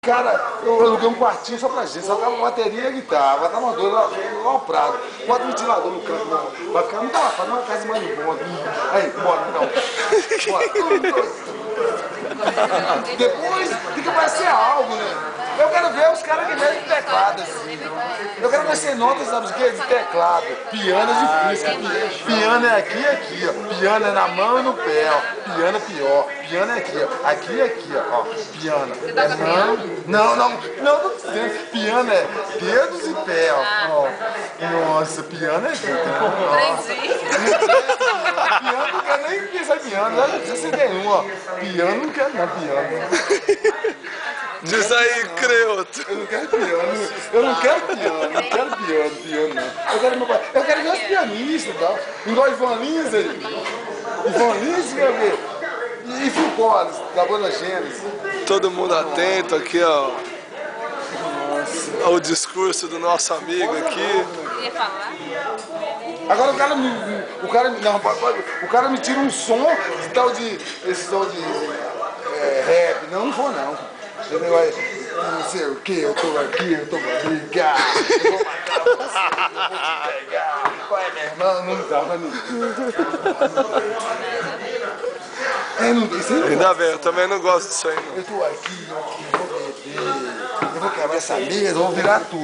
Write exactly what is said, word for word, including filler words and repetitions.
caras, eu aluguei um quartinho só pra gente, só tocava bateria e guitarra, vai dar uma dor lá, lá ao prado. Bota um ventilador no canto, não. Vai ficar muito faz uma casa mais de boa. Aí, bora então. Bora. Depois tem que aparecer algo, né? Eu quero ver os caras que mexem teclado assim. Eu quero mexer notas, sabe o que? De teclado. Piano é difícil. Piano é aqui e aqui, ó. Piano é na mão e no pé, ó. Piano é pior. Piano é aqui, ó. Aqui e aqui, ó. Piano. É mão. Não, não, não, não sei. Piano é dedos e pé, ó. Nossa, piano é Aprendi. Piano não quer nem pensar em piano, não precisa ser nenhum, ó. Piano não quer não, piano. Diz aí, Creoto. Eu não quero piano, eu não quero piano, eu não quero piano, piano não. Eu quero, meu pai, eu quero ver os pianistas e tal. Igual Ivan Lins aí. Ivan Lins, quer ver? E Phil Collins, da banda Gênesis. Todo mundo atento aqui, ó. Ao discurso do nosso amigo aqui. Ia falar? Agora o cara me. O cara, não, o cara me tira um som de tal de. Esse som de é, rap. Não, não vou não. Ele vai. Não sei o que, eu tô aqui, eu tô pra brigar. Eu vou matar você, eu vou te pegar. Qual é, meu irmão? Não dá, não. É, não, isso aí não. Ainda bem, eu também não gosto disso aí, não. Eu tô aqui, eu aqui, eu vou beber. Eu vou quebrar essa mesa, eu vou virar tudo.